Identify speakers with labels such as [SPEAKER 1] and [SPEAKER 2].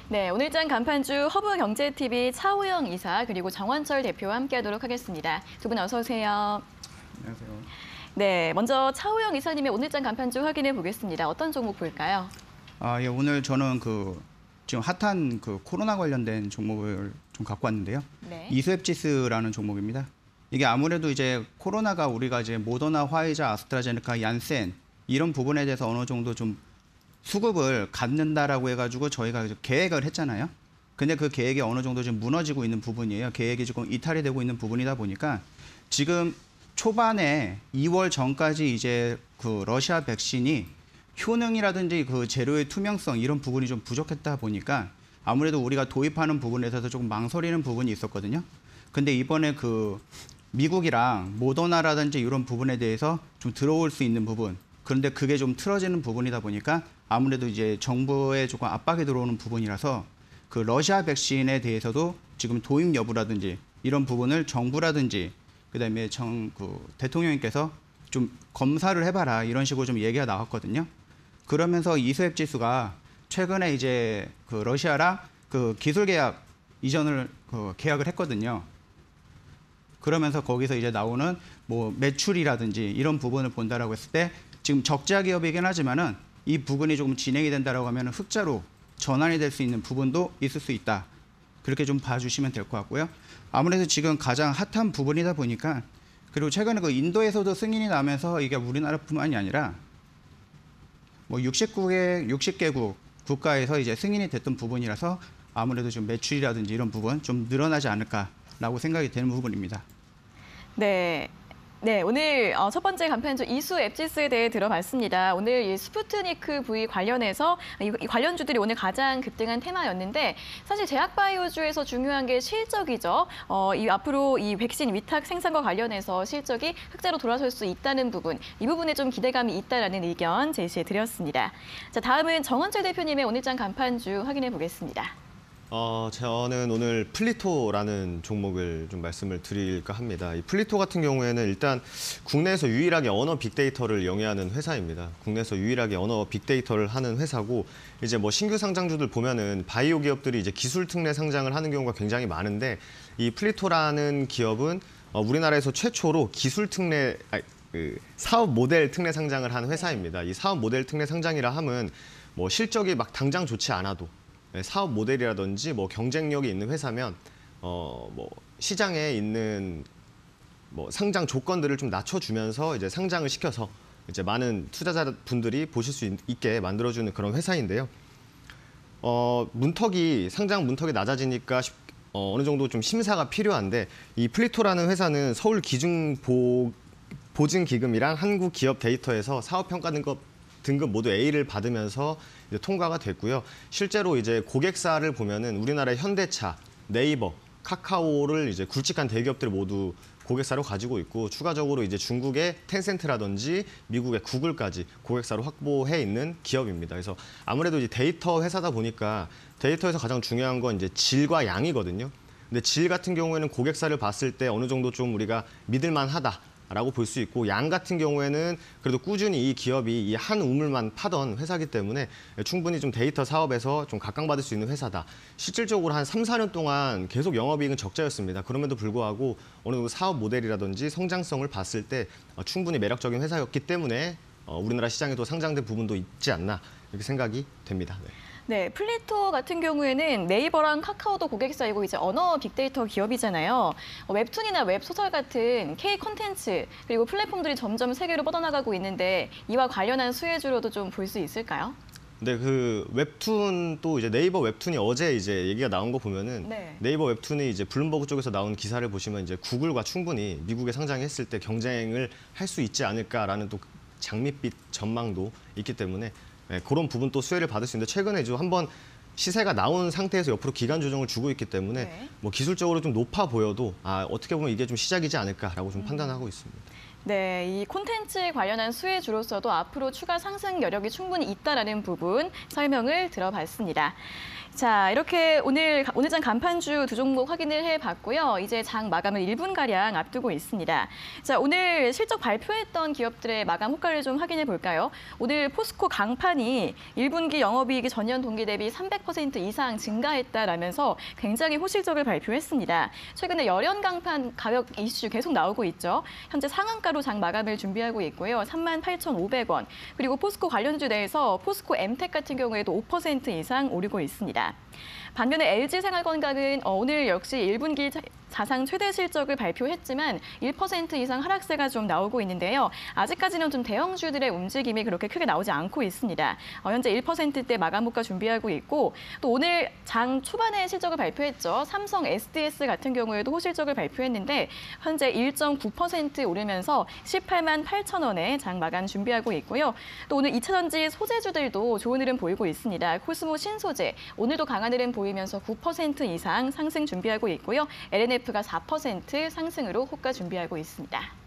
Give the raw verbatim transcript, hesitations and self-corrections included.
[SPEAKER 1] 네, 오늘장 간판주 허브경제티비 차우영 이사 그리고 정원철 대표와 함께하도록 하겠습니다. 두 분 어서 오세요.
[SPEAKER 2] 안녕하세요.
[SPEAKER 1] 네, 먼저 차우영 이사님의 오늘장 간판주 확인해 보겠습니다. 어떤 종목 볼까요?
[SPEAKER 2] 아, 예, 오늘 저는 그 지금 핫한 그 코로나 관련된 종목을 좀 갖고 왔는데요.
[SPEAKER 1] 네.
[SPEAKER 2] 이수앱지스라는 종목입니다. 이게 아무래도 이제 코로나가 우리가 이제 모더나, 화이자, 아스트라제네카, 얀센 이런 부분에 대해서 어느 정도 좀 수급을 갖는다라고 해가지고 저희가 계획을 했잖아요. 근데 그 계획이 어느 정도 지금 무너지고 있는 부분이에요. 계획이 지금 이탈이 되고 있는 부분이다 보니까 지금 초반에 이월 전까지 이제 그 러시아 백신이 효능이라든지 그 재료의 투명성 이런 부분이 좀 부족했다 보니까 아무래도 우리가 도입하는 부분에 있어서 조금 망설이는 부분이 있었거든요. 근데 이번에 그 미국이랑 모더나라든지 이런 부분에 대해서 좀 들어올 수 있는 부분, 그런데 그게 좀 틀어지는 부분이다 보니까 아무래도 이제 정부에 조금 압박이 들어오는 부분이라서 그 러시아 백신에 대해서도 지금 도입 여부라든지 이런 부분을 정부라든지 그다음에 정 그 대통령님께서 좀 검사를 해봐라 이런 식으로 좀 얘기가 나왔거든요. 그러면서 이수앱 지수가 최근에 이제 그 러시아랑 그 기술 계약 이전을 그 계약을 했거든요. 그러면서 거기서 이제 나오는 뭐 매출이라든지 이런 부분을 본다라고 했을 때 지금 적자 기업이긴 하지만은 이 부분이 조금 진행이 된다라고 하면 흑자로 전환이 될 수 있는 부분도 있을 수 있다. 그렇게 좀 봐주시면 될 것 같고요. 아무래도 지금 가장 핫한 부분이다 보니까 그리고 최근에 그 인도에서도 승인이 나면서 이게 우리나라뿐만이 아니라 뭐 육십 개국, 육십 개국 국가에서 이제 승인이 됐던 부분이라서 아무래도 좀 매출이라든지 이런 부분 좀 늘어나지 않을까라고 생각이 되는 부분입니다.
[SPEAKER 1] 네. 네, 오늘 첫 번째 간판주 이수앱지스에 대해 들어봤습니다. 오늘 이 스푸트니크 V 관련해서 이 관련주들이 오늘 가장 급등한 테마였는데 사실 제약바이오주에서 중요한 게 실적이죠. 어, 이 앞으로 이 백신 위탁 생산과 관련해서 실적이 흑자로 돌아설 수 있다는 부분, 이 부분에 좀 기대감이 있다라는 의견 제시해 드렸습니다. 자, 다음은 정원철 대표님의 오늘장 간판주 확인해 보겠습니다.
[SPEAKER 3] 어, 저는 오늘 플리토라는 종목을 좀 말씀을 드릴까 합니다. 이 플리토 같은 경우에는 일단 국내에서 유일하게 언어 빅데이터를 영위하는 회사입니다. 국내에서 유일하게 언어 빅데이터를 하는 회사고 이제 뭐 신규 상장주들 보면은 바이오 기업들이 이제 기술 특례 상장을 하는 경우가 굉장히 많은데 이 플리토라는 기업은 어, 우리나라에서 최초로 기술 특례 아니, 그 사업 모델 특례 상장을 한 회사입니다. 이 사업 모델 특례 상장이라 함은 뭐 실적이 막 당장 좋지 않아도 사업 모델이라든지 뭐 경쟁력이 있는 회사면 어 뭐 시장에 있는 뭐 상장 조건들을 좀 낮춰주면서 이제 상장을 시켜서 이제 많은 투자자분들이 보실 수 있게 만들어주는 그런 회사인데요. 어 문턱이 상장 문턱이 낮아지니까 어, 어느 정도 좀 심사가 필요한데 이 플리토라는 회사는 서울 기준 보, 보증 기금이랑 한국 기업 데이터에서 사업 평가 등급 등급 모두 A를 받으면서 이제 통과가 됐고요. 실제로 이제 고객사를 보면은 우리나라의 현대차, 네이버, 카카오를 이제 굵직한 대기업들 모두 고객사로 가지고 있고 추가적으로 이제 중국의 텐센트라든지 미국의 구글까지 고객사로 확보해 있는 기업입니다. 그래서 아무래도 이제 데이터 회사다 보니까 데이터에서 가장 중요한 건 이제 질과 양이거든요. 근데 질 같은 경우에는 고객사를 봤을 때 어느 정도 좀 우리가 믿을만하다. 라고 볼 수 있고 양 같은 경우에는 그래도 꾸준히 이 기업이 이 한 우물만 파던 회사이기 때문에 충분히 좀 데이터 사업에서 좀 각광받을 수 있는 회사다. 실질적으로 한 삼, 사 년 동안 계속 영업이익은 적자였습니다. 그럼에도 불구하고 어느 정도 사업 모델이라든지 성장성을 봤을 때 충분히 매력적인 회사였기 때문에 우리나라 시장에도 상장된 부분도 있지 않나 이렇게 생각이 됩니다. 네.
[SPEAKER 1] 네, 플리토 같은 경우에는 네이버랑 카카오도 고객사이고 이제 언어 빅데이터 기업이잖아요. 웹툰이나 웹소설 같은 K 콘텐츠 그리고 플랫폼들이 점점 세계로 뻗어나가고 있는데 이와 관련한 수혜주로도 좀 볼 수 있을까요?
[SPEAKER 3] 네, 그 웹툰 또 이제 네이버 웹툰이 어제 이제 얘기가 나온 거 보면은
[SPEAKER 1] 네.
[SPEAKER 3] 네이버 웹툰이 이제 블룸버그 쪽에서 나온 기사를 보시면 이제 구글과 충분히 미국에 상장했을 때 경쟁을 할 수 있지 않을까라는 또 장밋빛 전망도 있기 때문에 네, 그런 부분 또 수혜를 받을 수 있는데 최근에 좀 한번 시세가 나온 상태에서 옆으로 기간 조정을 주고 있기 때문에
[SPEAKER 1] 네.
[SPEAKER 3] 뭐 기술적으로 좀 높아 보여도 아, 어떻게 보면 이게 좀 시작이지 않을까라고 좀 음. 판단하고 있습니다.
[SPEAKER 1] 네, 이 콘텐츠 관련한 수혜주로서도 앞으로 추가 상승 여력이 충분히 있다라는 부분 설명을 들어봤습니다. 자, 이렇게 오늘 오늘장 간판주 두 종목 확인을 해봤고요. 이제 장 마감을 일 분가량 앞두고 있습니다. 자, 오늘 실적 발표했던 기업들의 마감 호가를 좀 확인해 볼까요? 오늘 포스코 강판이 일 분기 영업이익이 전년 동기 대비 삼백 퍼센트 이상 증가했다라면서 굉장히 호실적을 발표했습니다. 최근에 열연 강판 가격 이슈 계속 나오고 있죠. 현재 상한가로 장 마감을 준비하고 있고요. 삼만 팔천오백 원. 그리고 포스코 관련주 내에서 포스코 엠텍 같은 경우에도 오 퍼센트 이상 오르고 있습니다. 반면에 엘지생활건강은 오늘 역시 일 분기 자상 최대 실적을 발표했지만 일 퍼센트 이상 하락세가 좀 나오고 있는데요. 아직까지는 좀 대형주들의 움직임이 그렇게 크게 나오지 않고 있습니다. 현재 일 퍼센트대 마감 호가 준비하고 있고 또 오늘 장 초반에 실적을 발표했죠. 삼성 에스디에스 같은 경우에도 호실적을 발표했는데 현재 일 점 구 퍼센트 오르면서 십팔만 팔천 원에 장 마감 준비하고 있고요. 또 오늘 이 차전지 소재주들도 좋은 흐름 보이고 있습니다. 코스모 신소재 오늘도 강한 흐름 보이면서 구 퍼센트 이상 상승 준비하고 있고요. 엘엔에프가 사 퍼센트 상승으로 호가 준비하고 있습니다.